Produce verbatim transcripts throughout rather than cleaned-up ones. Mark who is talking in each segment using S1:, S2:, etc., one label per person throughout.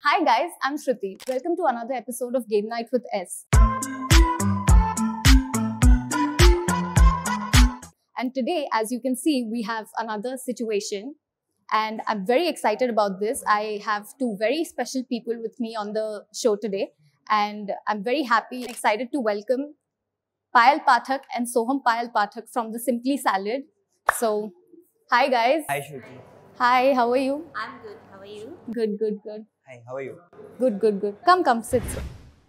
S1: Hi guys, I'm Shruti. Welcome to another episode of Game Night with S. And today, as you can see, we have another situation. And I'm very excited about this. I have two very special people with me on the show today. And I'm very happy and excited to welcome Payal Pathak and Soham Payal Pathak from the Simply Salad. So, hi guys.
S2: Hi Shruti.
S1: Hi, how are you?
S3: I'm good. How are you?
S1: Good, good, good.
S2: Hi, how are you?
S1: Good, good, good. Come, come, sit, sit.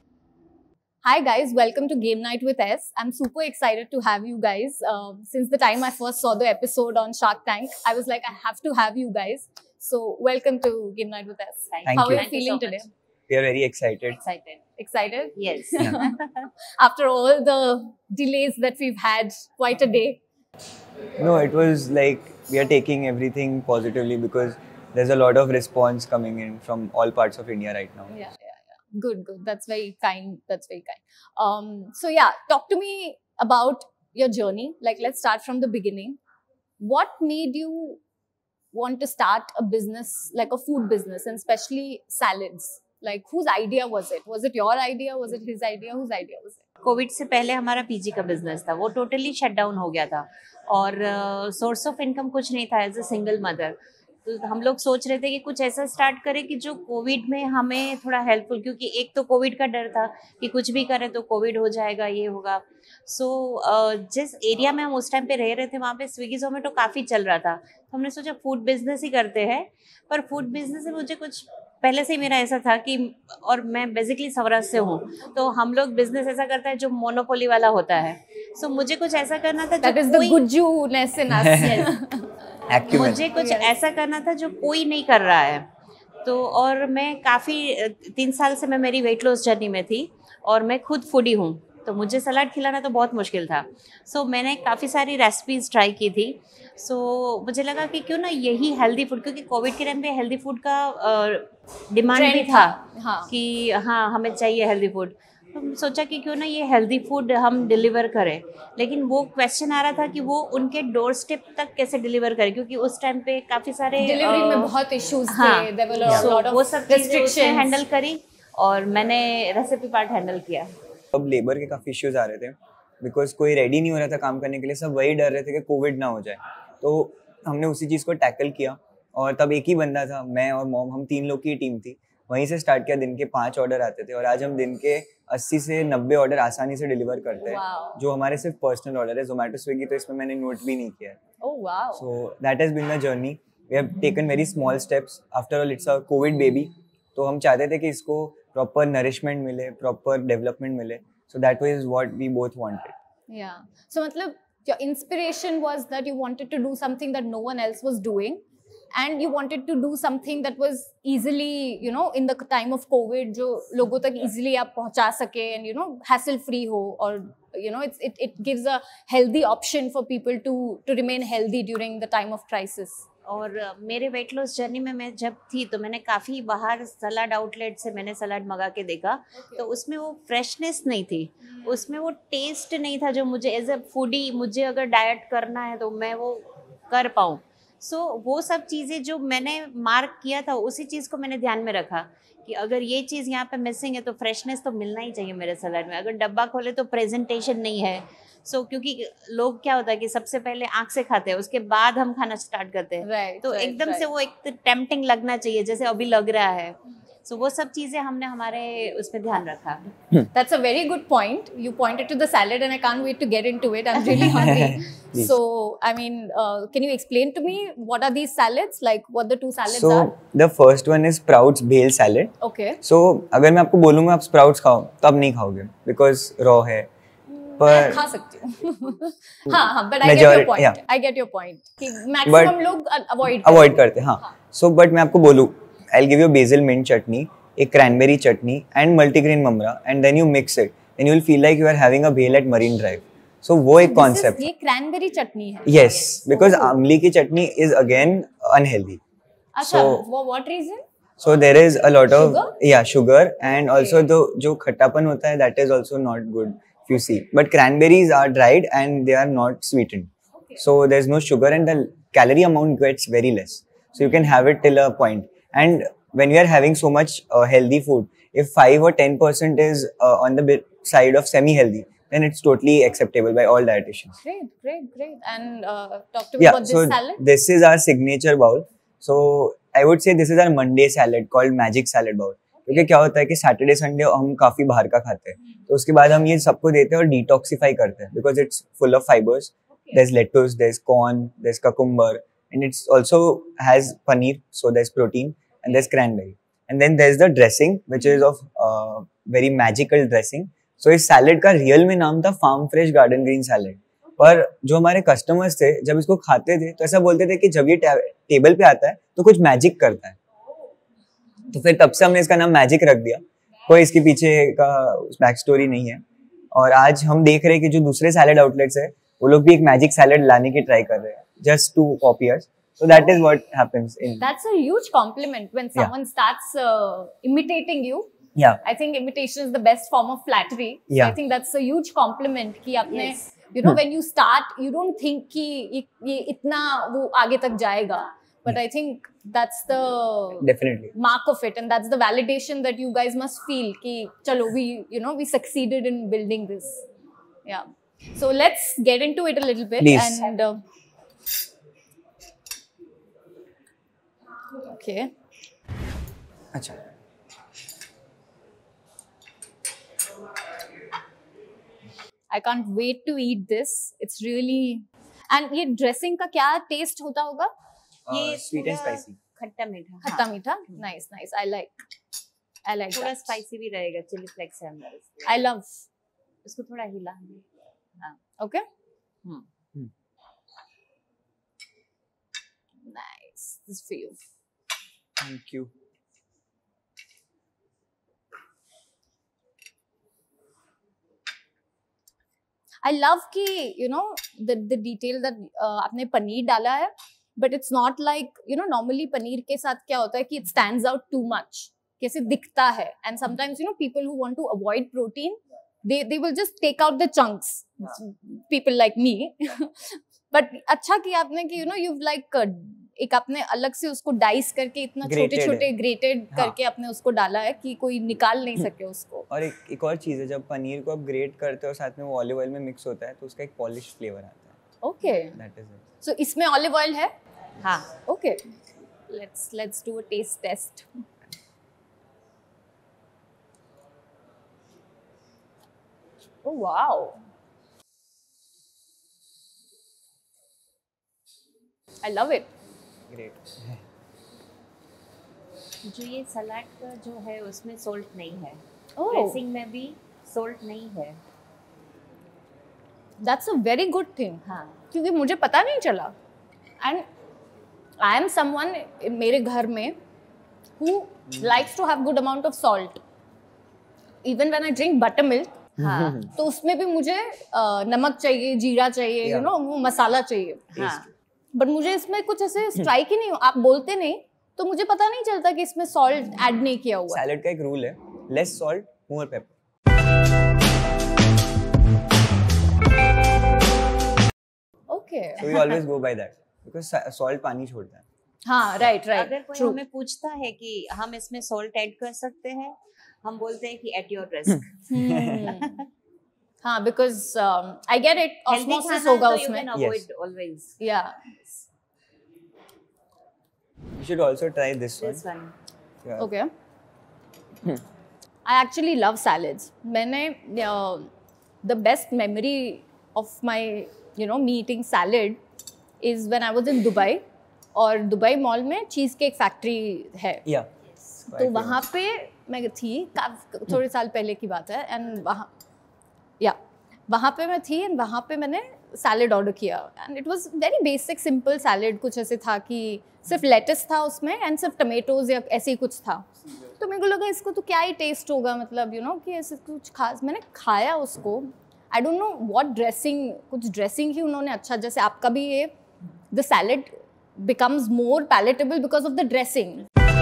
S1: Hi guys, welcome to Game Night with S. I'm super excited to have you guys. Um, since the time I first saw the episode on Shark Tank, I was like, I have to have you guys. So, welcome to Game Night with S.
S2: Thank
S1: How
S2: you.
S1: are you feeling today?
S2: We are very excited.
S1: Excited. Excited?
S3: Yes.
S2: Yeah.
S1: After all the delays that we've had, quite a day.
S2: No, it was like we are taking everything positively because there's a lot of response coming in from all parts of India right now.
S1: Yeah, yeah, yeah. Good, good. That's very kind. That's very kind. Um, so yeah, talk to me about your journey. Like, let's start from the beginning. What made you want to start a business, like a food business, and especially salads? Like, whose idea was it? Was it your idea? Was it his idea? Whose idea was it?
S3: Covid से पहले हमारा PG का business था, वो totally shut down हो गया था और सोर्स ऑफ इनकम कुछ नहीं था एज अ सिंगल मदर. तो हम लोग सोच रहे थे कि कुछ ऐसा स्टार्ट करें कि जो कोविड में हमें थोड़ा हेल्पफुल, क्योंकि एक तो कोविड का डर था कि कुछ भी करें तो कोविड हो जाएगा, ये होगा. सो so, जिस एरिया में हम उस टाइम पे रह रहे थे वहाँ पे स्विगी जोमेटो काफ़ी चल रहा था, तो हमने सोचा फूड बिजनेस ही करते हैं. पर फूड बिजनेस से मुझे कुछ पहले से ही मेरा ऐसा था कि, और मैं बेसिकली सौराष्ट्र से हूँ, तो हम लोग बिजनेस ऐसा करते हैं जो मोनोपोली वाला होता है. सो so, मुझे कुछ ऐसा करना था
S1: That is the Gujju-ness in us.
S3: मुझे कुछ ऐसा करना था जो कोई नहीं कर रहा है. तो और मैं काफ़ी तीन साल से मैं मेरी वेट लॉस जर्नी में थी और मैं खुद फूडी हूँ, तो मुझे सलाद खिलाना तो बहुत मुश्किल था. सो so, मैंने काफ़ी सारी रेसिपीज़ ट्राई की थी. सो so, मुझे लगा कि क्यों ना यही हेल्दी फूड, क्योंकि कोविड के टाइम पे हेल्दी फूड का डिमांड भी था. हाँ. कि हाँ हमें चाहिए हेल्दी फूड. तो सोचा कि क्यों ना ये हेल्दी फूड हम डिलीवर करें. लेकिन वो क्वेश्चन आ रहा था कि वो उनके डोर स्टेप तक कैसे डिलीवर करें, क्योंकि उस टाइम पे काफ़ी सारे
S1: डिलीवरी में बहुत इश्यूज
S3: हाँ,
S1: थे. There were a lot of
S3: वो सब चीज़ें उसने
S1: restrictions.
S3: हैंडल करी और मैंने रेसिपी पार्ट हैंडल किया.
S2: अब लेबर के काफ़ी इश्यूज आ रहे थे बिकॉज कोई रेडी नहीं हो रहा था काम करने के लिए. सब वही डर रहे थे कि कोविड ना हो जाए. तो हमने उसी चीज़ को टैकल किया और तब एक ही बंदा था, मैं और मॉम, हम तीन लोग की टीम थी. वहीं से स्टार्ट किया. दिन के पाँच ऑर्डर आते थे और आज हम दिन के अस्सी से नब्बे ऑर्डर आसानी से डिलीवर करते हैं.
S1: Wow.
S2: जो हमारे सिर्फ पर्सनल ऑर्डर है. जोमेटो स्विगी तो इसमें मैंने नोट भी नहीं किया है.
S1: Oh wow.
S2: So that has been the journey. We have taken very small steps. After all it's a Covid baby. तो हम चाहते थे कि इसको प्रॉपर नरिशमेंट मिले, प्रॉपर डेवलपमेंट मिले. So that was what we both wanted.
S1: Yeah. So, मतलब your inspiration was that you wanted to do something that no one else was doing, and you wanted to do something that was easily, you know, in the time of COVID, जो लोगों तक easily आप पहुंचा सके, and you know, hassle free हो, और you know, it's it it gives a healthy option for people to to remain healthy during the time of crisis.
S3: और मेरे वेट लॉस जर्नी में मैं जब थी तो मैंने काफ़ी बाहर सलाद आउटलेट से मैंने सलाद मंगा के देखा. okay. तो उसमें वो फ्रेशनेस नहीं थी. hmm. उसमें वो टेस्ट नहीं था जो मुझे एज ए फूडी, मुझे अगर डाइट करना है तो मैं वो कर पाऊँ. सो so, वो सब चीज़ें जो मैंने मार्क किया था उसी चीज़ को मैंने ध्यान में रखा कि अगर ये चीज़ यहाँ पे मिसिंग है तो फ्रेशनेस तो मिलना ही चाहिए मेरे सलाद में. अगर डब्बा खोले तो प्रेजेंटेशन नहीं है. सो so, क्योंकि लोग क्या होता है कि सबसे पहले आँख से खाते हैं, उसके बाद हम खाना स्टार्ट करते हैं.
S1: right,
S3: तो
S1: right,
S3: एकदम
S1: right.
S3: से वो एक टेम्पटिंग लगना चाहिए जैसे अभी लग रहा है. सो so, वो सब चीज़ें हमने हमारे उस पर ध्यान रखा.
S1: That's a very good point. You pointed to the salad, and I can't wait to get into it. I'm really hungry. So, I mean, uh, can you explain to me what are these salads? Like, what the two salads
S2: so,
S1: are?
S2: So the first one is Sprouts Bhel salad.
S1: Okay.
S2: So अगर मैं आपको बोलूँगा आप Sprouts खाओ तो आप नहीं खाओगे because raw है.
S1: मैं खा सकती हूँ. हाँ हाँ, but I get your point. Yeah. I get your point. कि maximum लोग avoid
S2: avoid करते हैं. हाँ. So but मैं आपको बोलूँ, I'll give you basil mint chutney, एक cranberry chutney and multigrain mamra, and then you mix it, and you will feel like you are having a bhel at Marine Drive. So वो एक concept.
S1: ये cranberry chutney है.
S2: Yes, because आमली की chutney is again unhealthy.
S1: अच्छा, for what reason?
S2: So there is a lot of
S1: sugar?
S2: yeah sugar and also the जो खट्टापन होता है that is also not good if you see. But cranberries are dried and they are not sweetened. Okay. So there's no sugar and the calorie amount gets very less. So you can have it till a point. And when we are having so much uh, healthy food, if five or ten percent is uh, on the bit side of semi-healthy, then it's totally acceptable by all dietitians.
S1: Great, great, great. And uh, talk to me
S2: Yeah,
S1: about this
S2: so
S1: salad.
S2: this is our signature bowl. So I would say this is our Monday salad called Magic Salad Bowl. क्योंकि क्या होता है कि Saturday Sunday हम काफी बाहर का खाते हैं, तो उसके बाद हम ये सबको देते हैं और डिटॉक्सिफाई करते हैं, because it's full of fibres. There's lettuce, there's corn, there's cucumber, and it's also has paneer, so there's protein, and there's cranberry. And then there's the dressing, which is of uh, very magical dressing. So इस salad का real में नाम था farm fresh garden green salad. पर जो हमारे customers थे जब इसको खाते थे तो ऐसा बोलते थे कि जब ये टेबल पे आता है तो कुछ मैजिक करता है. तो फिर तब से हमने इसका नाम मैजिक रख दिया. कोई इसके पीछे का बैक स्टोरी नहीं है. और आज हम देख रहे हैं कि जो दूसरे सैलेड आउटलेट्स है वो लोग भी एक मैजिक सैलेड लाने की ट्राई कर रहे हैं, just to copy us. So that is what happens in.
S1: That's a huge compliment when someone yeah. starts uh, imitating you.
S2: Yeah.
S1: I think imitation is the best form of flattery.
S2: Yeah.
S1: So I think that's a huge compliment कि आपने,
S3: yes.
S1: you know, when you start, you don't think कि ये, ये इतना वो आगे तक जाएगा. But I think that's the
S2: definitely
S1: mark of it, and that's the validation that you guys must feel कि चलो we, you know, we succeeded in building this. Yeah. So let's get into it a little bit.
S2: Please.
S1: And uh, okay.
S2: अच्छा.
S1: I can't wait to eat this. It's really. And ये dressing का क्या taste होता होगा?
S3: ये
S2: sweet and spicy,
S3: खट्टा मीठा.
S1: खट्टा मीठा. Nice, nice. I like. I like
S3: थोड़ा
S1: that.
S3: स्पाइसी भी रहेगा, चिली फ्लेक्स है अंदर.
S1: I love.
S3: उसको थोड़ा हिला दे.
S1: Okay.
S3: Hmm.
S2: Hmm.
S1: Nice. This is for you.
S2: Thank you.
S1: I love कि you know the the detail that uh, आपने पनीर डाला है, but it's not like you know normally paneer के साथ क्या होता है कि it stands out too much, कैसे दिखता है, and sometimes you know people who want to avoid protein, they they will just take out the chunks. People like me. But अच्छा कि आपने कि you know you've like uh, एक आपने अलग से उसको डाइस करके इतना छोटे छोटे ग्रेटेड करके आपने उसको डाला है कि कोई निकाल नहीं सके उसको.
S2: और एक एक और चीज है, जब पनीर को आप ग्रेट करते हो साथ में वो ऑलिव ऑयल में मिक्स होता है तो उसका एक पॉलिश फ्लेवर आता है.
S1: Okay.
S2: That is it.
S1: So इसमें ऑलिव ऑयल है?
S3: हाँ.
S1: Okay. Let's let's do a taste taste. Oh wow. I love it.
S2: Great.
S3: जो ये सलाद का जो है उसमें सॉल्ट नहीं है.
S1: Oh.
S3: ड्रेसिंग में भी सॉल्ट नहीं है.
S1: That's a very good thing.
S3: हाँ.
S1: क्योंकि मुझे पता नहीं चला. And I am someone मेरे घर में who likes to have good amount of salt. Even when I drink buttermilk,
S3: हाँ.
S1: तो उसमें भी मुझे uh, नमक चाहिए, जीरा चाहिए,
S2: Yeah.
S1: you know, वो मसाला चाहिए.
S3: हाँ.
S1: बट मुझे इसमें कुछ ऐसे स्ट्राइक ही नहीं, आप बोलते नहीं तो मुझे पता नहीं चलता कि इसमें सॉल्ट ऐड नहीं किया हुआ.
S2: सैलेड का एक रूल है, less salt more pepper.
S1: Okay.
S2: So we always go by that because salt पानी छोड़ता है.
S1: हाँ, राइट राइट.
S3: अगर कोई हमें पूछता है कि हम इसमें सॉल्ट ऐड कर सकते हैं, हम बोलते हैं कि एट योर रिस्क.
S1: हाँ, because um, I get it. Osmosis होगा उसमें.
S3: You can avoid always.
S1: Yeah.
S2: You should also try this one.
S3: This one.
S2: Yeah.
S1: Okay. I actually love salads. मैंने uh, the best memory of my you know me eating salad is when I was in Dubai. और Dubai mall में चीज cake factory है.
S2: Yeah.
S1: तो वहाँ पे मैं थी, थोड़े साल पहले की बात है. एंड वहाँ या वहाँ पे मैं थी एंड वहाँ पे मैंने सैलेड ऑर्डर किया and it was very basic simple salad. कुछ ऐसे था कि सिर्फ लेटस था उसमें एंड सिर्फ टमेटोज या ऐसे ही कुछ था. तो मेरे को लगा इसको तो क्या ही टेस्ट होगा, मतलब यू you नो know, कि ऐसे कुछ खास. मैंने खाया उसको, I don't know what dressing, कुछ ड्रेसिंग ही उन्होंने अच्छा, जैसे आपका भी ये the salad becomes more palatable because of the dressing.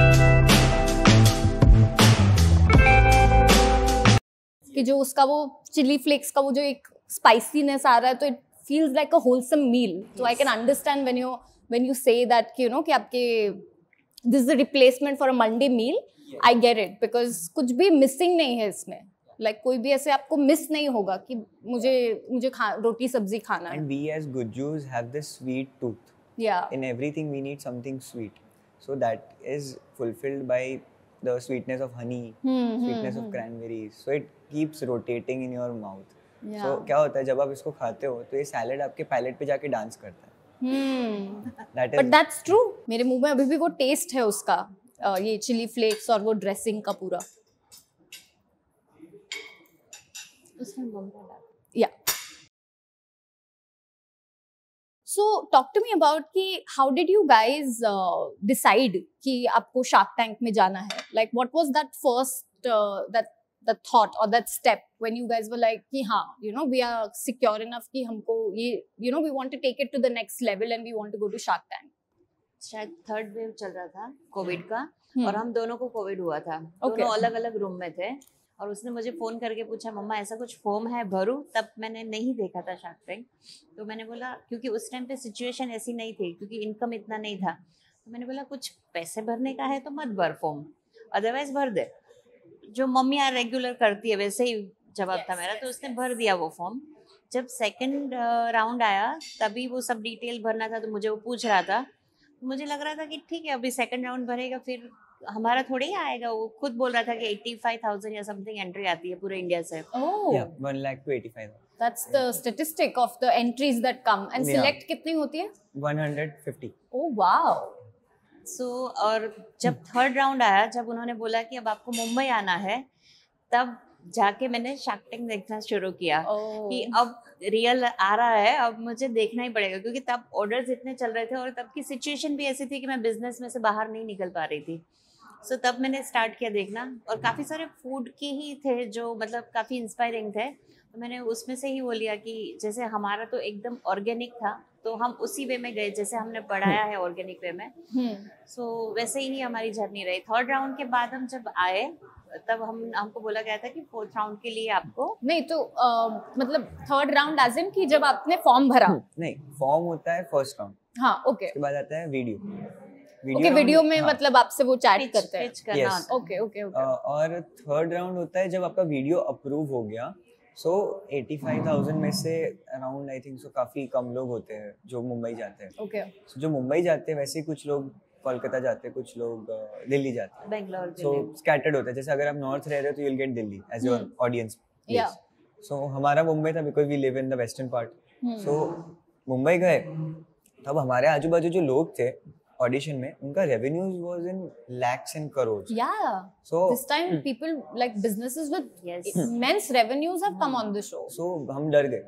S1: कि जो उसका वो चिली फ्लेक्स का वो जो एक स्पाइसीनेस आ रहा है, तो it feels like a wholesome meal. तो I can understand when you when you say that कि यू नो कि आपके this is a replacement for a Monday meal. Yeah. I get it because कुछ भी missing नहीं है इसमें. Like कोई भी ऐसे आपको miss नहीं होगा कि मुझे मुझे खा रोटी सब्जी खाना है.
S2: And we as Gujjus have this sweet tooth.
S1: Yeah.
S2: In everything we need something sweet. So that is fulfilled by the sweetness of honey, hmm, sweetness hmm, of hmm. cranberries. So it keeps rotating in your mouth. Yeah. So क्या होता है जब आप इसको खाते हो तो ये सैलेड आपके पैलेट पे जाके डांस करता है. Hmm. That is.
S1: But that's true. मेरे मुंह में अभी भी वो टेस्ट है उसका, uh, ये चिली फ्लेक्स और वो ड्रेसिंग का पूरा. उसमें मम्मा डाल. Yeah. So talk to me about कि how did you guys uh, decide कि आपको Shark Tank में जाना है? Like what was that first uh, that the thought or that step when you guys were like कि हाँ, you know, we are secure enough कि हमको ये, you know, we want to take it to the next level and we want to go to Shark Tank.
S3: शायद third wave चल रहा था Covid का hmm. और हम दोनों को कोविड हुआ था. okay. दोनों अलग अलग रूम में थे और उसने मुझे फोन करके पूछा मम्मा ऐसा कुछ फॉर्म है भरूं. तब मैंने नहीं देखा था शार्क टैंक, तो मैंने बोला क्योंकि उस टाइम पे सिचुएशन ऐसी नहीं थी क्योंकि इनकम इतना नहीं था, तो मैंने बोला कुछ पैसे भरने का है तो मत भर फॉर्म, अदरवाइज भर दे, जो मम्मी यार रेगुलर करती है वैसे ही जवाब yes, था मेरा. तो उसने भर दिया वो फॉर्म. जब सेकंड राउंड आया तभी वो सब डिटेल भरना था, तो मुझे वो पूछ रहा था. मुझे लग रहा था कि ठीक है अभी सेकंड राउंड भरेगा फिर हमारा थोड़ी ही आएगा. वो खुद बोल रहा था कि eighty-five thousand या समथिंग एंट्री आती है पूरे इंडिया से.
S1: oh
S2: yeah, one lakh to eighty-five.
S1: that's the statistic of the entries that come and yeah. select कितनी होती है?
S2: one hundred fifty.
S1: oh wow.
S3: so और जब थर्ड राउंड आया, जब उन्होंने बोला कि अब आपको मुंबई आना है, तब जाके मैंने शार्क टैंक देखना शुरू किया. oh. कि अब रियल आ रहा है, अब मुझे देखना ही पड़ेगा क्योंकि तब ऑर्डर्स इतने चल रहे थे और तब की सिचुएशन भी ऐसी थी कि मैं बिजनेस में से बाहर नहीं निकल पा रही थी. सो so, तब मैंने स्टार्ट किया देखना और काफ़ी सारे फूड के ही थे जो मतलब काफ़ी इंस्पायरिंग थे. तो मैंने उसमें से ही वो लिया कि जैसे हमारा तो एकदम ऑर्गेनिक था तो हम उसी वे में गए जैसे हमने पढ़ाया है ऑर्गेनिक वे में. सो so, वैसे ही हमारी जर्नी रही. थर्ड राउंड के बाद हम जब आए तब हम हमको बोला गया था कि फोर्थ राउंड के लिए आपको
S1: नहीं तो आ, मतलब थर्ड राउंड एज इन कि जब आपने फॉर्म भरा.
S2: नहीं, फॉर्म होता है फर्स्ट राउंड.
S1: हाँ ओके.
S2: उसके बाद आता है वीडियो.
S1: वीडियो okay, वीडियो में हाँ. मतलब आपसे वो चैट करते हैं.
S2: yes.
S1: Okay okay okay.
S2: और थर्ड राउंड होता है जब आपका वीडियो अप्रूव हो गया. सो so, eighty-five thousand में से अराउंड आई थिंक सो काफी कम लोग होते हैं जो मुंबई जाते हैं.
S1: Okay okay.
S2: so, जो मुंबई जाते हैं वैसे ही कुछ लोग कोलकाता जाते हैं, कुछ लोग दिल्ली जाते हैं,
S3: बेंगलोर.
S2: सो स्कैटर्ड होता है. जैसे अगर आप नॉर्थ रह रहे हो तो you will get Delhi as your audience. So हमारा मुंबई था because we live in the western part. So Mumbai गए तब हमारे आजू बाजू जो लोग थे ऑडिशन में उनका revenues was in lakhs and crores.
S1: Yeah.
S2: So
S1: this time people like businesses with yes. immense revenues have come on the show.
S2: So हम डर गए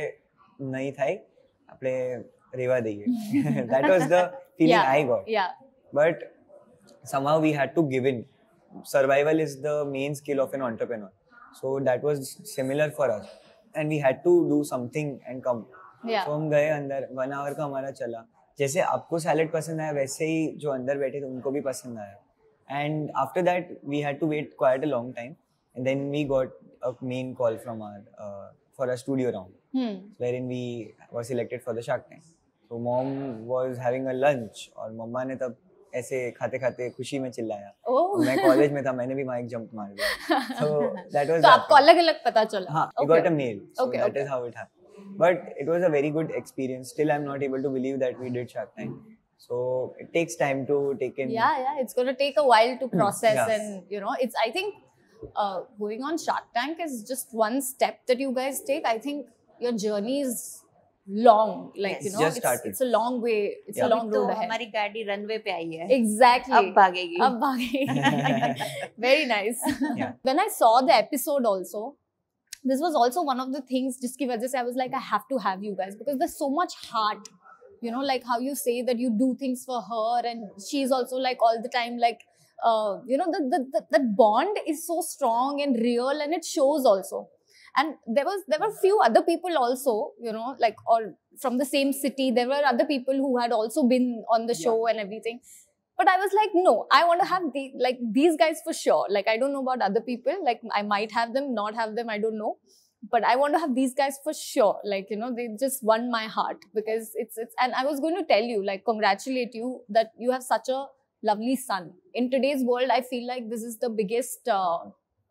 S2: कि नहीं था अपने रेवा देंगे. That was the feeling
S1: yeah.
S2: I got.
S1: Yeah.
S2: But somehow we had to give in. Survival is the main skill of an entrepreneur. So that was similar for us. And we had to do something and come.
S1: Yeah.
S2: So हम गए अंदर, one hour का हमारा चला. जैसे आपको salad पसंद आया वैसे ही जो अंदर बैठे थे उनको भी पसंद आया. And after that we had to wait quite a long time. And then we got a main call from our uh, for a studio round.
S1: Hmm.
S2: Wherein we were selected for the Shark Tank. So mom was having a lunch और मम्मा ने तब ऐसे खाते खाते खुशी में चिल्लाया.
S1: oh.
S2: मैं कॉलेज में था, मैंने भी वहाँ एक जंप मार दिया. So that was.
S1: तो आपको अलग अलग पता चला.
S2: हाँ, we got a mail. So
S1: okay,
S2: that
S1: okay.
S2: is how it happened. But it was a very good experience. Still, I'm not able to believe that we did Shark Tank. So it takes time to take in.
S1: Yeah, yeah, it's going to take a while to process,
S2: yeah.
S1: and you know, it's. I think uh, going on Shark Tank is just one step that you guys take. I think your journey is long. Like
S2: yes,
S1: you know,
S2: just
S1: it's, it's a long way. It's
S2: yeah.
S1: a long road
S3: तो
S1: ahead.
S3: हमारी गाड़ी runway पे आई है.
S1: Exactly.
S3: अब भागेगी.
S1: अब भागेगी. Very nice.
S2: Yeah.
S1: When I saw the episode also. This was also one of the things जिसकी वजह से I was like I have to have you guys because there's so much heart, you know, like how you say that you do things for her and she's also like all the time like uh, you know the, the, the that bond is so strong and real and it shows also. And there was there were few other people also, you know, like or from the same city. There were other people who had also been on the show yeah. and everything. But I was like, no, I want to have the, like these guys for sure. Like, I don't know about other people. Like, I might have them, not have them, I don't know. But I want to have these guys for sure. Like, you know, they just won my heart because it's, it's, and I was going to tell you, like, congratulate you that you have such a lovely son. In today's world, I feel like this is the biggest, uh,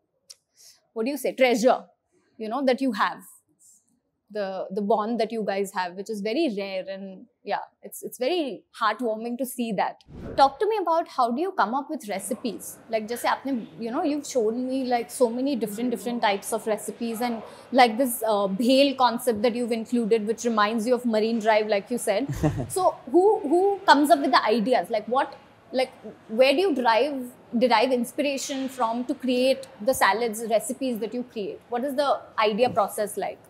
S1: what do you say, treasure, you know, that you have. The the bond that you guys have, which is very rare, and yeah, it's it's very heartwarming to see that. Talk to me about how do you come up with recipes? Like just aapne, you know, you've shown me like so many different different types of recipes, and like this uh, bhel concept that you've included, which reminds you of Marine Drive, like you said. So who who comes up with the ideas? Like what, like where do you derive derive inspiration from to create the salads recipes that you create? What is the idea process like?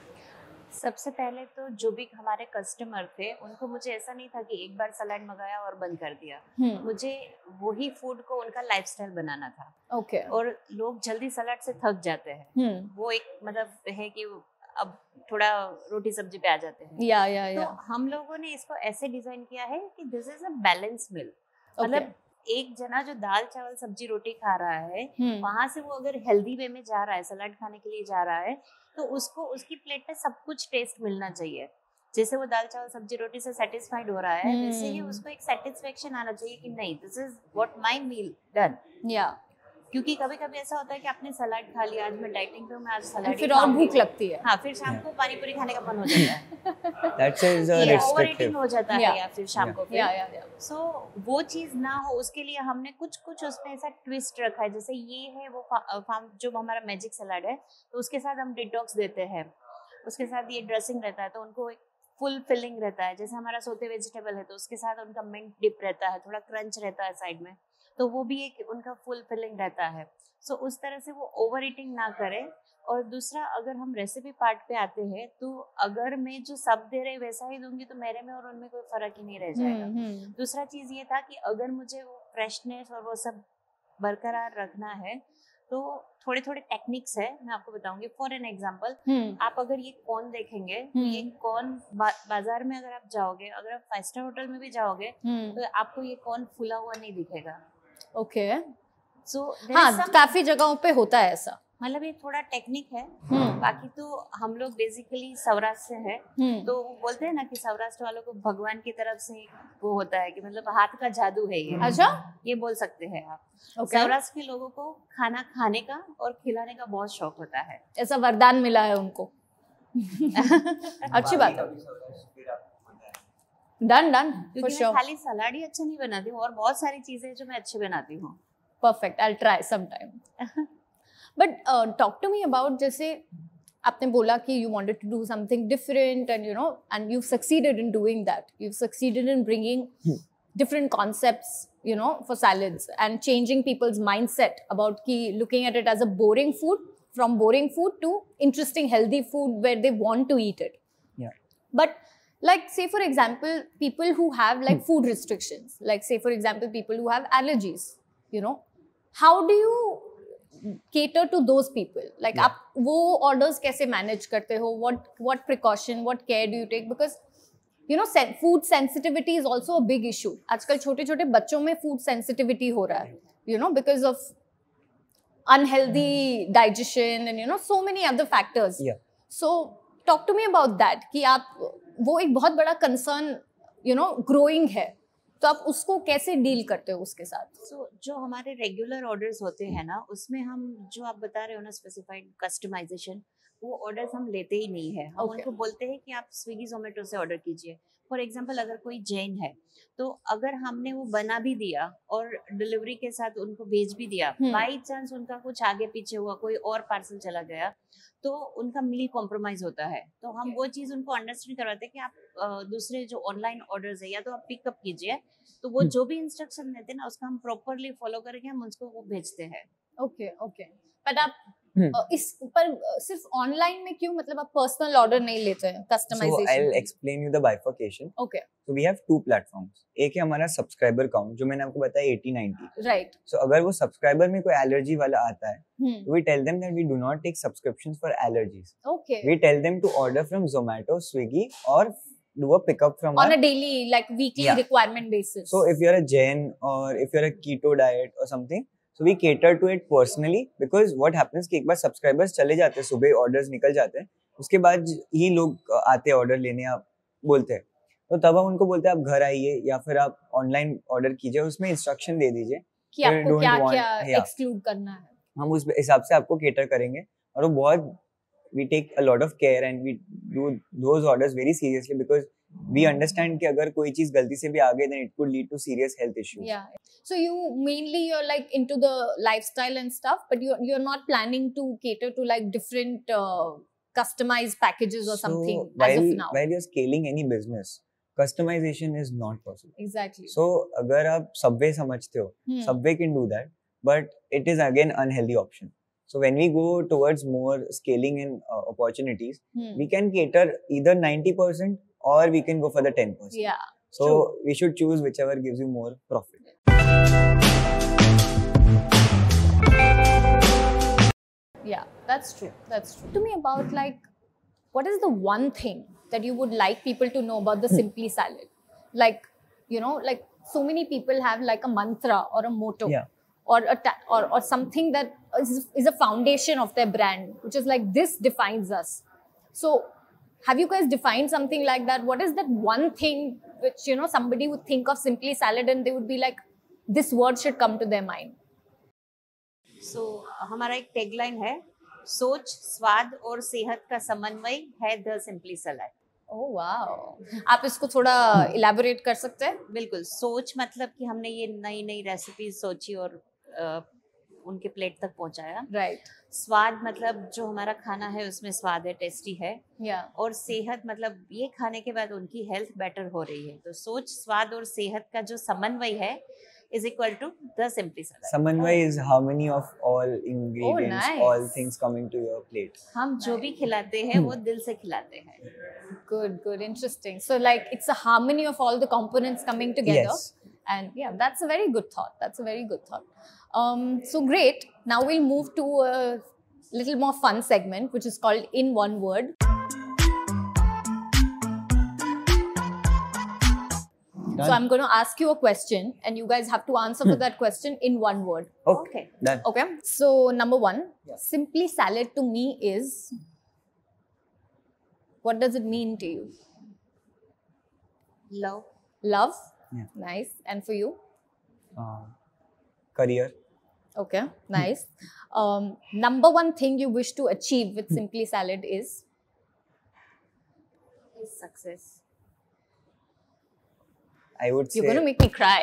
S3: सबसे पहले तो जो भी हमारे customer थे उनको मुझे ऐसा नहीं था कि एक बार सलाद मंगाया और बंद कर दिया। hmm. मुझे वही फूड को उनका लाइफस्टाइल बनाना था।
S1: okay.
S3: और लोग जल्दी सलाद से थक जाते हैं। hmm. वो एक मतलब है कि अब थोड़ा रोटी सब्जी पे आ जाते हैं।
S1: या या या
S3: तो हम लोगों ने इसको ऐसे डिजाइन किया है कि this is a balance meal. मतलब एक जना जो दाल चावल सब्जी रोटी खा रहा है, hmm. वहां से वो अगर हेल्दी वे में जा रहा है, सलाद खाने के लिए जा रहा है, तो उसको उसकी प्लेट पे सब कुछ टेस्ट मिलना चाहिए। जैसे वो दाल चावल सब्जी रोटी से सेटिस्फाइड हो रहा है, hmm. वैसे ही उसको एक सेटिस्फेक्शन आना चाहिए कि नहीं, this is what my meal done.
S1: या
S3: क्योंकि कभी कभी ऐसा होता है कि आपने सलाद खा लिया, आज मैं डाइटिंग पे हूं, मैं आज सलाद
S1: फिर और भूख लगती है।
S3: हाँ, फिर शाम को पानी पूरी खाने का मन हो जाता है।
S2: That's a restrictive
S3: हो जाता है या फिर शाम को।
S1: या या
S3: सो वो चीज ना हो, उसके लिए हमने कुछ कुछ उसमें ऐसा ट्विस्ट रखा है। जैसे ये है वो फार्म जो हमारा मैजिक सलाद है, तो उसके साथ हम डिटॉक्स देते हैं, उसके साथ ये ड्रेसिंग रहता है, तो उनको एक फुल फिलिंग रहता है। जैसे हमारा सोते वेजिटेबल है, तो उसके साथ उनका मिंट डिप रहता है, थोड़ा क्रंच रहता है साइड में, तो वो भी एक उनका फुल फिलिंग रहता है। सो so, उस तरह से वो ओवर ईटिंग ना करें। और दूसरा, अगर हम रेसिपी पार्ट पे आते हैं, तो अगर मैं जो सब दे रहे वैसा ही दूंगी तो मेरे में और उनमें कोई फर्क ही नहीं रह जाएगा। hmm, hmm. दूसरा चीज ये था कि अगर मुझे वो फ्रेशनेस और वो सब बरकरार रखना है, तो थोड़े थोड़े टेक्निक्स है, मैं आपको बताऊंगी। फॉर एन एग्जांपल, आप अगर ये कॉर्न देखेंगे, तो ये कॉर्न बा, बाजार में अगर आप जाओगे, अगर आप फाइव स्टार होटल में भी जाओगे, तो आपको ये कॉर्न फूला हुआ नहीं दिखेगा।
S1: ओके,
S3: सो
S1: हाँ, काफी जगहों पे होता है ऐसा।
S3: मतलब ये थोड़ा टेक्निक है।
S1: hmm.
S3: बाकी तो हम लोग बेसिकली सौराष्ट्र से हैं,
S1: hmm.
S3: तो बोलते हैं ना कि सौराष्ट्र वालों को भगवान की तरफ से वो होता है कि मतलब हाथ का जादू है ये।
S1: अच्छा,
S3: ये बोल सकते हैं आप।
S1: okay.
S3: सौराष्ट्र के लोगों को खाना खाने का और खिलाने का बहुत शौक होता है।
S1: ऐसा वरदान मिला है उनको। अच्छी बात है। डन डन
S3: क्योंकि मैं खाली सलाद ही अच्छा नहीं बनाती हूँ, और बहुत सारी चीजें जो मैं अच्छी बनाती हूँ।
S1: Perfect, I will try some time. But talk to me about, जैसे आपने बोला कि you wanted to do something different, and you know, and you've succeeded in doing that. You've succeeded in bringing hmm. different concepts, you know, for salads, and changing people's mindset about ki looking at it as a boring food, from boring food to interesting healthy food where they want to eat it.
S2: Yeah.
S1: But like, say for example, people who have like hmm. food restrictions, like say for example, people who have allergies, you know, how do you cater to those people? Like,
S2: yeah.
S1: आप वो orders कैसे manage करते हो? What what precaution, what care do you take? Because you know, food sensitivity is also a big issue. आजकल छोटे छोटे बच्चों में food sensitivity हो रहा है, you know, because of unhealthy digestion and you know so many other factors.
S2: Yeah.
S1: So talk to me about that. कि आप वो एक बहुत बड़ा concern, you know, growing है, तो आप उसको कैसे डील करते हो उसके साथ?
S3: सो so, जो हमारे रेगुलर ऑर्डर्स होते हैं ना, उसमें हम जो आप बता रहे हो ना स्पेसिफाइड कस्टमाइजेशन, वो ऑर्डर्स हम लेते ही नहीं है। हम okay. उनको बोलते हैं कि आप स्विगी जोमेटो से ऑर्डर कीजिए। फॉर एग्जांपल, अगर कोई जैन है, तो अगर हमने वो बना भी दिया और डिलीवरी के साथ उनको भेज भी दिया, बाई चांस उनका कुछ आगे पीछे हुआ, कोई और पार्सल चला गया, तो उनका मील कॉम्प्रोमाइज होता है। तो हम वो चीज उनको अंडरस्टैंड करवाते हैं कि आप दूसरे जो ऑनलाइन ऑर्डर्स है, या तो आप पिकअप कीजिए, तो वो जो भी इंस्ट्रक्शन देते हैं ना, उसका हम प्रॉपरली फॉलो करके हम उसको वो भेजते हैं।
S1: ओके ओके, बट आप इस पर सिर्फ ऑनलाइन में क्यों, मतलब आप पर्सनल ऑर्डर नहीं लेते हैं customization?
S2: So I'll explain you the bifurcation.
S1: Okay.
S2: So we have two platforms. एक है हमारा सब्सक्राइबर काउंट, जो मैंने आपको बताया eighty ninety.
S1: Right.
S2: So अगर वो सब्सक्राइबर में कोई एलर्जी वाला आता है, hmm. we tell them that we do not take subscriptions for allergies.
S1: Okay.
S2: We tell them to order from Zomato, Swiggy, or do a pickup from
S1: on
S2: our,
S1: a daily, like weekly yeah. requirement basis.
S2: So if you're a Jain or if you're a keto diet or something, so we cater to it personally, because what happens कि एक बार subscribers चले जाते हैं, सुबह orders निकल जाते हैं, उसके बाद ही लोग आते हैं ऑर्डर लेने, आप बोलते हैं, तो तब हम उनको बोलते हैं आप घर आइए या फिर आप ऑनलाइन ऑर्डर कीजिए, उसमें इंस्ट्रक्शन दे दीजिए
S1: कि
S2: We
S1: आपको
S2: don't
S1: क्या
S2: want-
S1: क्या
S2: yeah.
S1: एक्सक्लूड करना है.
S2: हम उस हिसाब से आपको केटर करेंगे और वो बहुत we take a lot of care and we do those orders very seriously because we understand कि अगर कोई चीज गलती से भी आ गई then it could lead to serious health issues.
S1: Yeah. So you mainly you're like into the lifestyle and stuff, but you're you're not planning to cater to like different uh, customized packages or
S2: So
S1: something
S2: while,
S1: as of now.
S2: while you're scaling any business, customization is not possible.
S1: Exactly.
S2: So अगर आप Subway समझते हो,
S1: Hmm.
S2: Subway can do that, but it is again unhealthy option. So when we go towards more scaling and uh, opportunities,
S1: Hmm.
S2: we can cater either ninety percent or we can go for the ten percent.
S1: Yeah.
S2: So
S1: true.
S2: we should choose whichever gives you more profit.
S1: Yeah, that's true. That's true. To me, about like, what is the one thing that you would like people to know about the Simply Salad? Like, you know, like so many people have like a mantra or a motto.
S2: Yeah.
S1: Or a ta- or or something that is, is a foundation of their brand, which is like this defines us. So, have you guys defined something like that? What is that one thing which you know somebody would think of Simply Salad and they would be like, this word should come to their mind?
S3: So so, हमारा एक tagline है, सोच स्वाद और सेहत का समन्वय है the Simply Salad.
S1: Oh wow! आप इसको थोड़ा elaborate कर सकते हैं?
S3: बिल्कुल. सोच मतलब कि हमने ये नई नई रेसिपी सोची और uh, उनके प्लेट तक पहुंचाया.
S1: Right.
S3: स्वाद मतलब जो हमारा खाना है उसमें स्वाद है, टेस्टी है.
S1: Yeah.
S3: और सेहत मतलब ये खाने के बाद उनकी हेल्थ बेटर हो रही है. तो सोच स्वाद और सेहत का जो समन्वय है is equal to the Simply Salad.
S2: Samanvay is harmony of all ingredients,
S1: nice.
S2: all things coming to your plate.
S3: हम जो भी खिलाते हैं वो दिल से खिलाते हैं.
S1: Good, good, interesting. So like it's a harmony of all the components coming together.
S2: Yes.
S1: And yeah, that's a very good thought. That's a very good thought. Um, so great. Now we'll move to a little more fun segment, which is called In One Word.
S2: Done.
S1: So I'm going to ask you a question, and you guys have to answer for that question in one word.
S2: Okay.
S3: Okay.
S2: Done.
S1: Okay. So number one,
S2: Yeah.
S1: Simply Salad to me is. What does it mean to you?
S3: Love.
S1: Love.
S2: Yeah.
S1: Nice. And for you?
S2: Uh, career.
S1: Okay, nice. Um, number one thing you wish to achieve with Simply Salad is?
S3: Is success.
S2: I would
S1: You're
S2: say
S1: going to make me cry.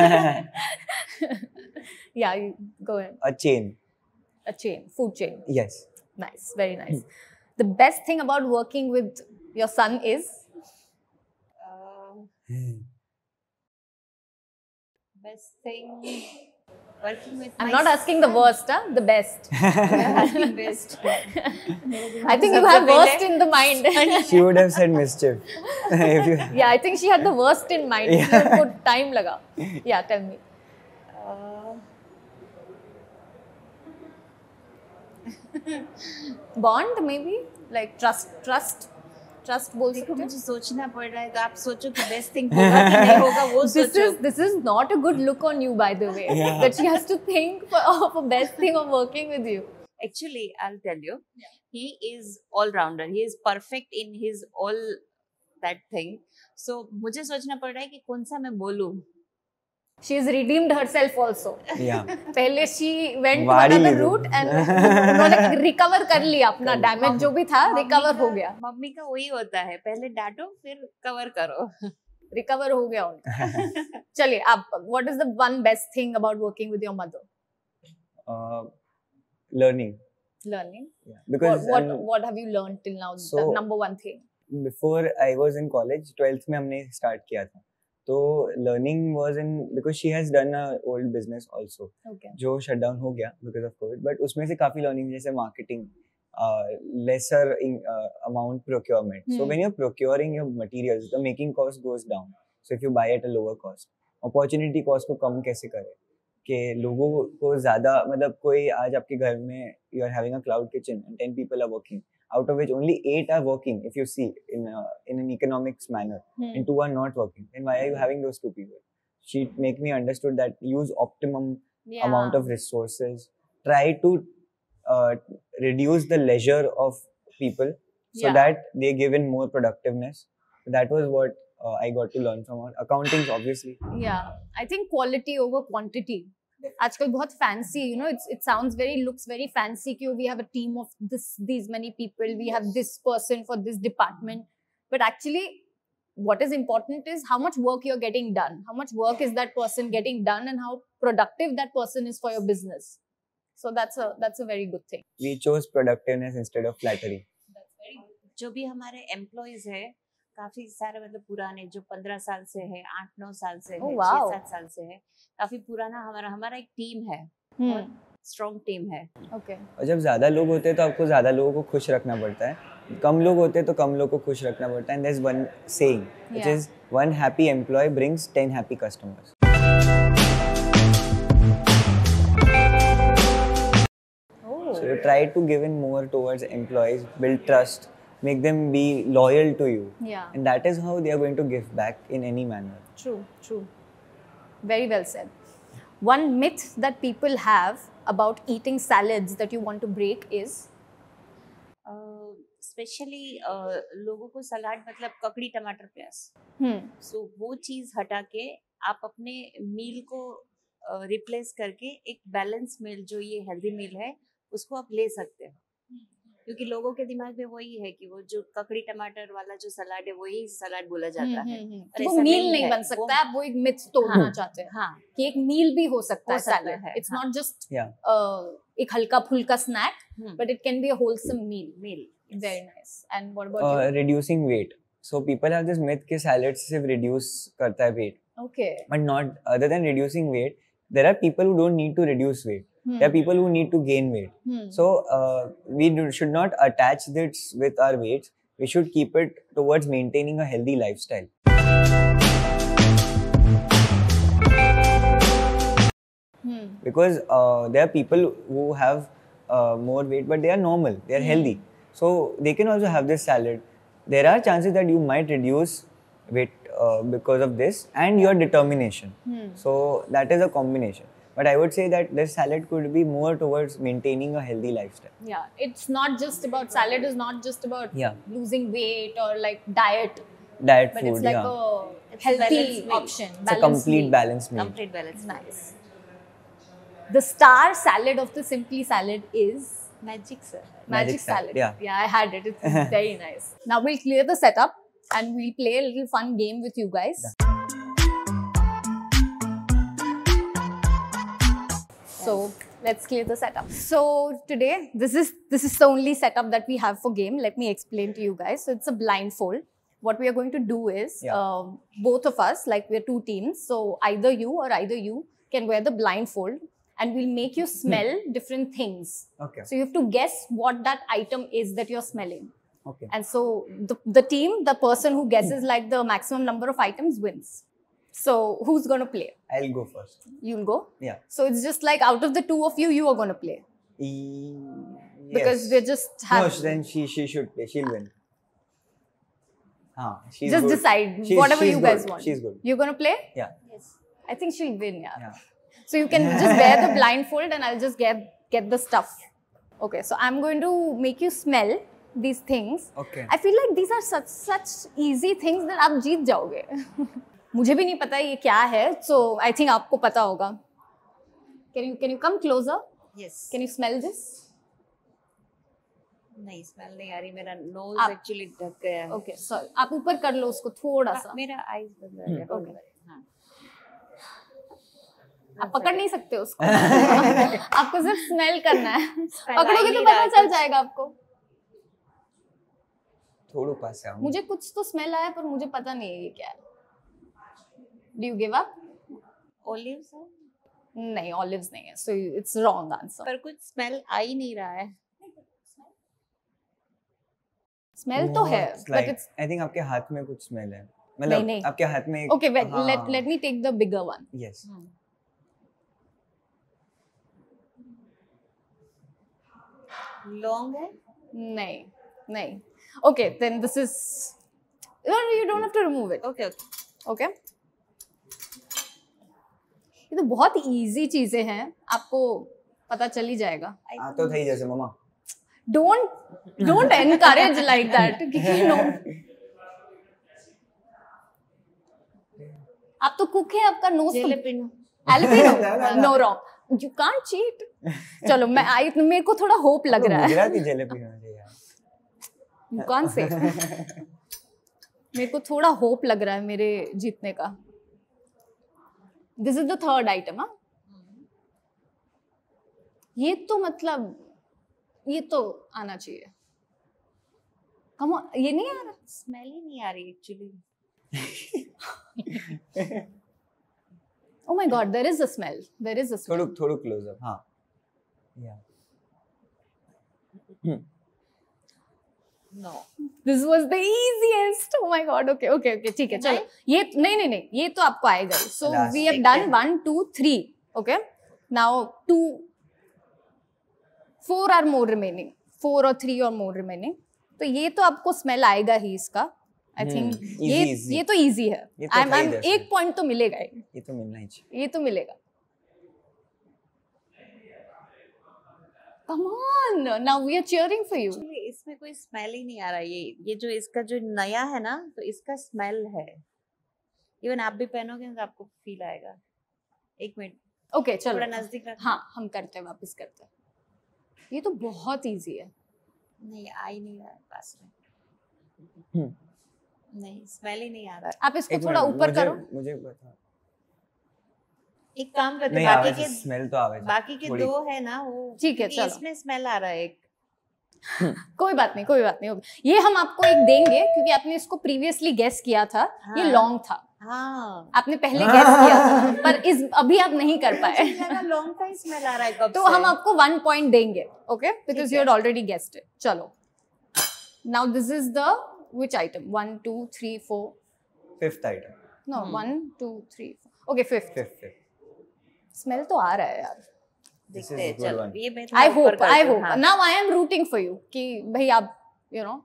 S1: Yeah, you, go ahead.
S2: a chain.
S1: A chain, food chain.
S2: Yes.
S1: Nice, very nice. The best thing about working with your son is?
S3: Um, best thing working with.
S1: I'm
S3: my
S1: not asking the worst, huh? The best.
S3: asking best.
S1: I think you have worst in the mind.
S2: She would have said mischief. If you,
S1: Yeah, I think she had the worst in mind.
S2: Yeah.
S1: You have put time laga. Yeah, tell me.
S3: Uh,
S1: Bond maybe? Like trust, trust, trust बोल
S3: देखो
S1: सकते हैं?
S3: मुझे सोचना पड़ रहा है तो आप सोचो कि बेस्ट थिंग होगा कि नहीं होगा वो
S1: This
S3: सोचो.
S1: is this is not a good look on you, by the way.
S2: Yeah.
S1: That she has to think for, of a best thing of working with you.
S3: Actually, I'll tell you, he is all rounder. He is perfect in his all that thing. So मुझे सोचना पड़ रहा है कि कौन सा मैं बोलूं.
S1: She has redeemed herself also.
S2: yeah.
S1: पहले she went to
S2: वाड़ी
S1: another
S2: ले लो।
S1: route and उन्होंने recover कर लिया अपना damage जो भी था recover हो गया.
S3: मम्मी का वही होता है, पहले डांटो फिर कवर करो.
S1: Recover हो गया उनका. चलिए आप what is the one best thing about working with your mother?
S2: Uh, learning.
S1: Learning.
S2: Yeah. Because
S1: What what,
S2: um,
S1: what have you learned till now?
S2: So-
S1: The number one thing.
S2: before I was in college, twelfth में हमने start किया था. तो learning was in because she has done a old business also.
S1: Okay.
S2: जो shut down हो गया because of COVID. But उसमें से काफी learning जैसे marketing, uh, lesser in, uh, amount procurement. So
S1: Hmm.
S2: when you're procuring your materials, the making cost goes down. So if you buy at a lower cost, opportunity cost को कम कैसे करें? कि लोगों को ज़्यादा मतलब कोई आज आपके घर में you are having a cloud kitchen and ten people are working, out of which only eight are working. If you see in a, in an economics manner,
S1: Hmm.
S2: and two are not working, then why are you having those two people? She make me understood that use optimum
S1: Yeah.
S2: amount of resources. Try to uh, reduce the leisure of people so
S1: Yeah.
S2: that they give in more productiveness. That was what uh, I got to learn from. Accounting, obviously.
S1: Yeah, I think quality over quantity. आजकल बहुत fancy, you know, it's, it sounds very, looks very fancy कि we have a team of this, these many people, we have this person for this department. But actually, what is important is how much work you're getting done. How much work is that person getting done and how productive that person is for your business. So that's a, that's a very good thing.
S2: We chose productiveness instead of flattery.
S3: जो भी हमारे employees है काफी सारे मतलब पुराने जो पंद्रह साल से है आठ नौ साल से है
S1: Oh, wow.
S3: छह सात साल से है काफी पुराना हमारा हमारा एक टीम है
S1: Hmm.
S3: स्ट्रॉन्ग टीम है
S1: Okay.
S2: और जब ज़्यादा लोग होते हैं तो आपको ज़्यादा लोगों को खुश रखना पड़ता है, कम लोग होते हैं तो कम लोगों को खुश रखना पड़ता है. And there's one saying, which
S1: Yeah.
S2: is one happy employee brings ten happy customers.
S1: Oh.
S2: So you try to give in more towards employees, build trust, make them be loyal to you.
S1: Yeah.
S2: And that is how they are going to give back in any manner.
S1: True, true. Very well said. One myth that people have about eating salads that you want to break is
S3: especially लोगों को सलाद मतलब ककड़ी टमाटर प्याज
S1: hmm,
S3: सो वो चीज हटा के आप अपने मील को रिप्लेस करके एक बैलेंस मील जो ये हेल्दी मील है उसको आप ले सकते हो क्योंकि लोगों के दिमाग में वही है कि वो जो ककड़ी टमाटर वाला जो सलाद है वही सलाद बोला जाता है
S1: हम्म,
S3: और
S1: वो
S3: ऐसा
S1: मील
S3: नहीं
S1: नहीं
S3: है,
S1: बन
S3: वो-
S1: सकता है. आप वो एक मिथ तोड़ना
S3: हाँ,
S1: चाहते हैं
S3: हाँ
S1: कि एक मील भी हो सकता
S3: हो
S1: है
S3: सकता
S1: सैलेड.
S3: है,
S1: इट्स
S3: हाँ.
S1: Not just
S2: Yeah.
S1: एक हल्का फुल्का snack
S3: hmm,
S1: but it can be a wholesome meal.
S3: Meal
S1: Very nice. And what about
S2: Uh,
S1: you?
S2: reducing weight. So people have this myth कि salad सिर्फ reduce करता है weight,
S1: Okay.
S2: but not. Other than reducing weight, there are people who don't need to reduce weight.
S1: Hmm.
S2: There are people who need to gain weight.
S1: Hmm.
S2: So uh, we do, should not attach this with our weights. We should keep it towards maintaining a healthy lifestyle.
S1: Hmm.
S2: Because uh, there are people who have uh, more weight, but they are normal. They are healthy. So they can also have this salad. There are chances that you might reduce weight uh, because of this and your determination.
S1: Hmm.
S2: So that is a combination. But I would say that this salad could be more towards maintaining a healthy lifestyle.
S1: Yeah, it's not just about salad. Is not just about
S2: Yeah.
S1: losing weight or like diet,
S2: Diet
S1: but
S2: food,
S1: it's like
S2: yeah.
S1: a
S3: It's a
S1: healthy
S3: balanced meal.
S1: option.
S2: It's a
S1: balanced
S2: complete
S1: meal.
S2: balanced meal.
S3: Complete balance
S1: Nice. The star salad of the Simply salad is
S3: magic sir
S1: magic,
S2: Magic
S1: salad.
S2: salad, yeah.
S1: yeah, I had it. It's very nice. Now we'll clear the setup and we'll play a little fun game with you guys. So let's clear the setup. So today, this is this is the only setup that we have for game. Let me explain to you guys. So it's a blindfold. What we are going to do is
S2: Yeah.
S1: um, both of us, like we're two teams. So either you or either you can wear the blindfold, and we'll make you smell different things.
S2: Okay.
S1: So you have to guess what that item is that you're smelling.
S2: Okay.
S1: And so the, the team, the person who guesses like the maximum number of items wins. So who's going to play?
S2: I'll go first.
S1: You'll go?
S2: Yeah.
S1: So it's just like out of the two of you, you are going to play.
S2: E-
S1: Because
S2: yes.
S1: we're just
S2: No,
S1: have,
S2: then she she should play. She'll win. Ah, she's
S1: just
S2: good.
S1: decide
S2: She's-
S1: whatever
S2: she's
S1: you guys
S2: good.
S1: want.
S2: She's good.
S1: You're going to play?
S2: Yeah.
S3: yes
S1: I think she'll win, yeah.
S2: Yeah.
S1: So you can just wear the blindfold and I'll just get get the stuff. Okay, so I'm going to make you smell these things.
S2: Okay.
S1: I feel like these are such such easy things that आप जीत जाओगे. मुझे भी नहीं पता ये क्या है, so I think आपको पता होगा. Can you can you come closer?
S3: Yes
S1: Can you smell this?
S3: नहीं स्मेल नहीं आ रही मेरा नोज
S1: आप-
S3: एक्चुअली ढक गया है
S1: Okay, sorry. आप ऊपर कर लो उसको थोड़ा सा.
S3: हाँ, मेरा आईज बंद है
S1: okay.
S3: डोंट वरी हाँ
S1: आप पकड़ नहीं सकते उसको. आपको सिर्फ स्मेल करना है.
S3: Smell आ ही
S1: पकड़ोगे तो
S3: नहीं
S1: पता
S3: रहा
S1: चल
S3: कुछ।
S1: जाएगा आपको.
S2: थोड़ा पास से आओ.
S1: मुझे कुछ तो स्मेल आया पर मुझे पता नहीं है ये क्या है. Do you give up?
S3: Olives है
S1: नहीं, olives नहीं है. So it's wrong answer.
S3: पर कुछ स्मेल आ ही नहीं रहा है
S1: Smell तो है,
S2: It's
S1: but
S2: like-
S1: it's
S2: I think आपके हाथ में कुछ स्मेल है.
S1: नहीं,
S2: मतलब
S1: नहीं.
S2: आपके हाथ में एक-
S1: okay. Wait, let
S2: हाँ.
S1: let me take the bigger one.
S2: Yes.
S3: Long है
S1: नहीं, नहीं. Okay, then this is. No, no, you don't have to remove it.
S3: Okay okay
S1: Okay. ये तो बहुत easy चीजें हैं. आपको पता चल ही जाएगा.
S2: हाँ तो થઈ જશે મમ્મા.
S1: Don't don't encourage like that. You know. आप तो कुक है, आपका नोज तो
S3: Jalapeno.
S1: Jalapeno. No wrong. You can't cheat. चलो मैं आई, मेरे को थोड़ा होप लग रहा है.
S2: गुजराती जलेबी होना चाहिए यार.
S1: You can't say. मेरे को थोड़ा होप लग रहा है मेरे जीतने का. This is the third item, हाँ? ये तो मतलब ये तो आना चाहिए. Come on, ये नहीं आ रहा.
S3: Smell ही नहीं आ रही actually.
S1: Oh my God, there is a smell. There is a smell.
S2: थोड़ा थोड़ा close up. हाँ. Yeah.
S3: No.
S1: This was the easiest. Oh my God. Okay, okay, okay. ठीक है, चलो. ये नहीं नहीं नहीं, ये तो आपको आएगा ही. So
S2: Last
S1: we have done one, two, three. Okay. Now two, four are more remaining. Four or three or more remaining. तो ये तो आपको स्मेल आएगा ही इसका. I think
S2: Hmm,
S1: ये
S2: easy, easy.
S1: ये तो easy है.
S2: ये तो
S1: I'm,
S2: था ही
S1: I'm
S2: दरअसल.
S1: एक point तो मिलेगा ही.
S2: ये तो मिलना ही चाहिए.
S1: ये तो मिलेगा. Come on. Now we are cheering for you.
S3: Actually, इसमें कोई स्मेल ही नहीं आ रहा. ये ये जो इसका जो नया है ना, तो इसका स्मेल है. इवन आप भी पहनोगे तो आपको फील आएगा. एक मिनट.
S1: Okay, चलो.
S3: थोड़ा नजदीक रख.
S1: हाँ, हम करते हैं, वापस करते हैं. ये तो बहुत इजी है.
S3: नहीं आ ही नहीं रहा है पास में.
S2: हम्म.
S3: नहीं, स्मेल ही नहीं आ रहा है.
S1: आप इसको
S2: एक
S1: थोड़ा
S2: मिनट,
S1: ऊपर
S2: मुझे-
S1: करो.
S2: मुझे बता.
S3: एक काम करते
S2: नहीं
S3: हैं,
S2: आवे
S3: बाकी के
S2: स्मेल तो आवे.
S3: बाकी के
S2: थोड़ी.
S3: दो है ना वो.
S1: ठीक है,
S3: क्योंकि
S1: चलो.
S3: इसमें स्मेल आ रहा है एक.
S1: कोई बात नहीं, कोई बात नहीं. ये हम आपको एक देंगे क्योंकि आपने इसको प्रीवियसली गेस किया था. ये
S3: हाँ.
S1: लॉन्ग था.
S3: हाँ.
S1: आपने पहले गेस किया था, पर इस अभी आप नहीं कर पाए.
S3: लॉन्ग का स्मेल आ रहा है कब
S1: तो
S3: से.
S1: हम आपको वन पॉइंट देंगे. Okay, because you had already guessed it. चलो. Now this is the which item? One two three four.
S2: Fifth item.
S1: No,
S3: Hmm.
S1: One two three four. Okay, fifth.
S2: Fifth fifth.
S1: Smell तो आ रहा है यार.
S2: This
S3: देखते
S2: is
S3: हैं,
S2: a good
S3: चलो.
S2: one.
S3: ये मैं
S1: आई
S3: थोड़ा ऊपर
S1: होप आई
S3: करती हूँ,
S1: होप
S3: हाँ.
S1: Now I am rooting for you कि भाई आप यू नो.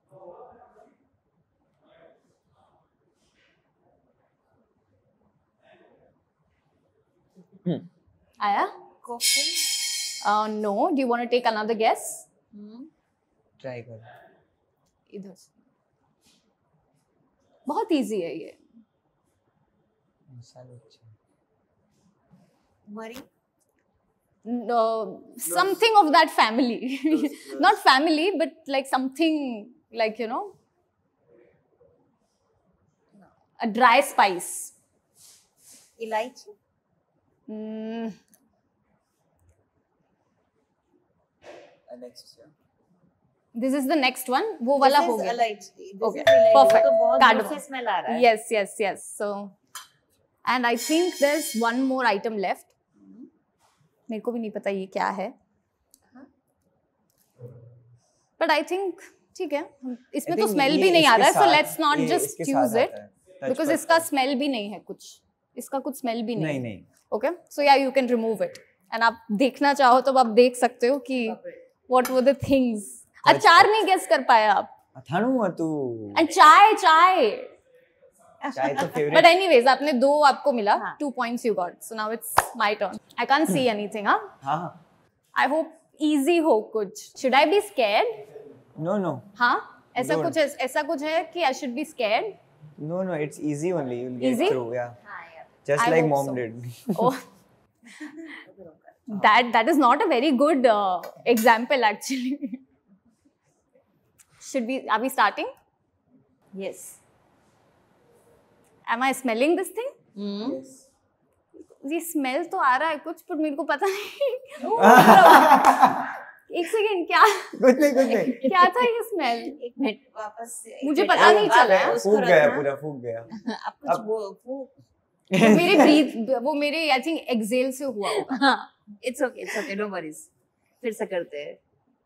S2: Hmm.
S1: आया?
S3: Coffee?
S1: Uh, no. Do you want to take another guess?
S3: हम्म.
S2: ट्राई करो.
S1: इधर से. बहुत इजी है ये.
S2: मसाला अच्छा.
S3: मरी.
S1: No, something of that family. Not family, but like something like, you know, a dry spice.
S3: इलायची.
S1: Mm,
S2: next.
S1: this is the next one. वो वाला
S3: This
S1: हो
S3: is
S1: गया.
S3: इलायची. This
S1: Okay,
S3: is इलायची.
S1: perfect.
S3: वो तो बहुत
S1: Cardamom.
S3: दूर से स्मेल आ रहा है.
S1: Yes, yes, yes. So, and I think there's one more item left. मेरे को भी नहीं पता ये क्या है. But I think ठीक है. हम- इसमें तो स्मेल भी नहीं आ रहा है. So let's not just choose it because इसका स्मेल भी नहीं है कुछ. इसका कुछ स्मेल भी नहीं.
S2: नहीं नहीं.
S1: Okay, so yeah, you can remove it. And आप देखना चाहो तो आप देख सकते हो कि what were the things. अचार नहीं गेस कर पाए आप.
S2: थानू तू.
S1: And चाय चाय.
S2: चाय तो फेवरेट.
S1: But anyways, आपने दो आपको मिला.
S3: हाँ.
S1: Two points you got. So now it's my turn. I can't see anything, huh?
S2: हाँ.
S1: I hope easy हो कुछ. Should I be scared?
S2: No no.
S1: हाँ? ऐसा
S2: Don't.
S1: कुछ है, ऐसा कुछ है कि I should be scared?
S2: No no. It's easy only. You'll get
S1: Easy?
S2: through. Yeah.
S3: हाँ यार.
S2: Just
S1: I
S2: like
S1: hope
S2: mom
S1: so.
S2: did.
S1: Oh. that that is not a very good uh, example actually. Should we? Are we starting?
S3: Yes.
S1: Am I smelling this thing?
S3: हम्म.
S1: ये smell तो आ रहा है कुछ, पर मेरे को पता नहीं. एक सेकेंड, क्या
S2: कुछ नहीं कुछ नहीं.
S1: क्या था ये स्मेल?
S3: एक मिनट वापस से. एक
S1: मुझे
S3: मिनट,
S1: पता
S3: आप-
S1: नहीं
S3: आप
S1: चला है.
S3: उसको
S2: फूक गया
S3: रखना.
S2: पूरा फूक गया.
S3: आप कुछ
S2: अब-
S3: वो वो.
S1: वो मेरे ब्रीथ वो मेरे आई थिंक एक्सेल से हुआ होगा.
S3: हाँ. It's okay, it's okay, no worries. फिर से करते हैं.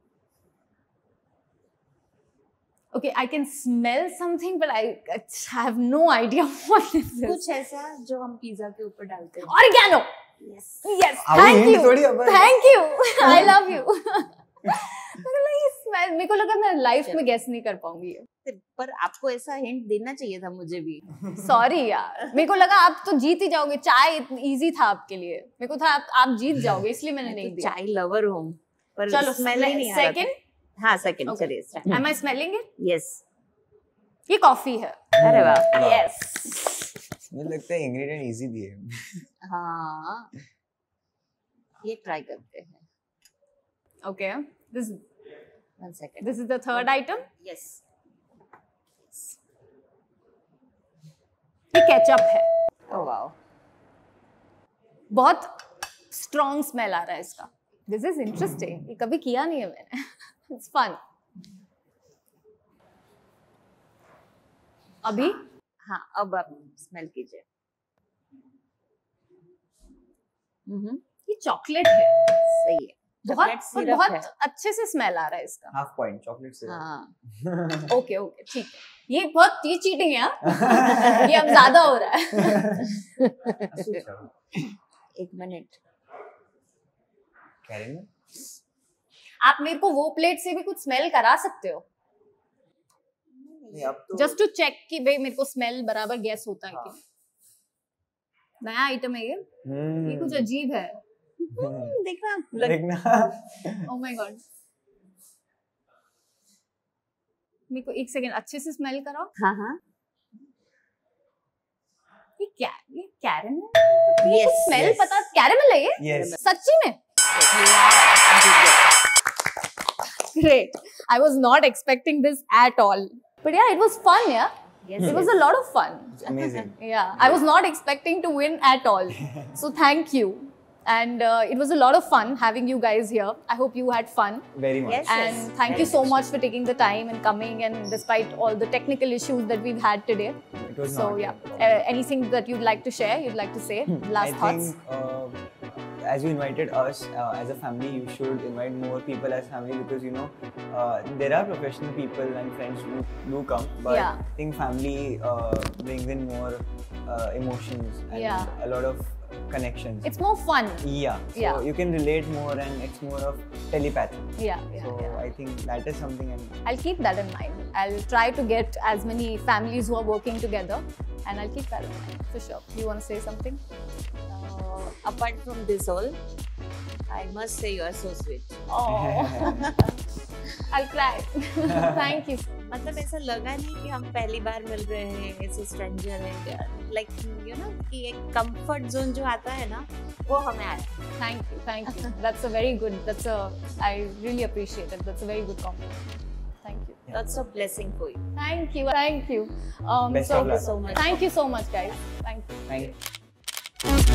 S1: Okay, I can smell something, but I, I have no idea what this is.
S3: कुछ ऐसा जो हम पिज्जा के ऊपर डालते हैं.
S1: Oregano.
S3: Yes.
S1: Yes,
S2: अब
S1: thank
S2: hint
S1: you.
S2: थोड़ी अब-
S1: Thank you. I love you. मेरे को लगा ये smell, मेरे को लगा मैं लाइफ में गेस नहीं कर पाऊंगी ये.
S3: पर आपको ऐसा हिंट देना चाहिए था मुझे भी.
S1: सॉरी यार, मेरे को लगा आप तो जीत ही जाओगे. चाय इजी था आपके लिए. मेरे को था आप, आप जीत जाओगे, इसलिए मैंने
S3: मैं
S1: नहीं
S3: तो
S1: दिया.
S3: चाय लवर हूँ. पर
S1: चलो,
S3: स्मेल ही नहीं आ रहा था.
S1: सेकंड.
S3: हाँ सेकंड.
S1: Okay.
S3: चलिए start.
S1: Am I smelling it?
S3: Yes.
S1: ये कॉफी है.
S3: अरे वाह.
S1: Yes.
S2: मुझे लगता है इंग्रेडिएंट इजी दिए।
S3: हाँ, ये ट्राई करते हैं।
S1: Okay, this
S3: One second.
S1: this is the third item.
S3: Yes.
S1: ये केचप है।
S3: Oh wow.
S1: बहुत स्ट्रॉन्ग स्मेल आ रहा है इसका। दिस इज इंटरेस्टिंग, ये कभी किया नहीं है मैंने। It's fun. अभी
S3: हाँ, अब आप स्मेल कीजिए। हम्म,
S1: ये चॉकलेट है।
S3: सही है।
S1: बहुत
S3: Chocolate
S1: और
S3: syrup
S1: बहुत
S3: है।
S1: अच्छे से स्मेल आ रहा है इसका।
S2: हाफ पॉइंट चॉकलेट से।
S3: हाँ,
S1: ओके ओके ठीक है। ये बहुत ये चीटिंग है हाँ? ये अब ज्यादा हो रहा है।
S3: एक मिनट।
S2: कैरेमल?
S1: आप मेरे को वो प्लेट से भी कुछ स्मेल करा सकते हो,
S2: नहीं अब तो
S1: जस्ट टू चेक कि भाई मेरे को स्मेल बराबर गैस होता है कि नहीं। नया आइटम है ये।
S2: हम्म,
S1: ये कुछ अजीब है।
S2: हम्म,
S3: देखना
S2: देखना।
S1: Oh my God. मेरे को एक सेकंड अच्छे से स्मेल कराओ।
S3: हाँ हाँ।
S1: ये क्या ये कैरेमल? ये
S3: Yes,
S1: स्मेल
S2: yes.
S1: पता कैरेमल है ये?
S2: Yes.
S1: सच्ची में? Great. I was not expecting this at all. But yeah, it was fun, yeah.
S3: Yes,
S1: It was
S3: yes.
S1: a lot of fun.
S2: It's amazing.
S1: Yeah, I was not expecting to win at all. So thank you. And uh, it was a lot of fun having you guys here. I hope you had fun.
S2: Very much.
S3: Yes.
S1: And thank you so much for taking the time and coming, and despite all the technical issues that we've had today.
S2: It was
S1: So
S2: not
S1: yeah,
S2: a problem.
S1: uh, anything that you'd like to share, you'd like to say, last
S2: I
S1: thoughts?
S2: think uh, as you invited us uh, as a family, you should invite more people as family, because you know uh, there are professional people and friends who do come, but
S1: Yeah.
S2: I think family uh, brings in more uh, emotions and
S1: Yeah.
S2: a lot of connections.
S1: It's more fun.
S2: yeah, so
S1: Yeah.
S2: you can relate more, and it's more of telepathy.
S1: Yeah, yeah,
S2: so
S1: yeah.
S2: I think that is something. I'm
S1: I'll keep that in mind. I'll try to get as many families who are working together, and I'll keep that in mind for sure. You want to say something?
S3: Uh, apart from this all, I must say you are so sweet.
S1: Oh, I'll cry. Thank you.
S3: मतलब ऐसा लगा नहीं कि हम पहली बार मिल रहे हैं, ऐसे स्ट्रेंजर है, लाइक यू नो कि एक कंफर्ट जोन जो आता है ना, वो हमें आया।
S1: Thank you. Thank you. That's a very good. That's a. I really appreciate it. That's a very good compliment. Thank you.
S3: That's a blessing for you.
S1: Thank you. Thank you. Um,
S2: Best
S1: so,
S2: of luck.
S3: so much.
S1: Thank you so much, guys. Thank you.
S2: thank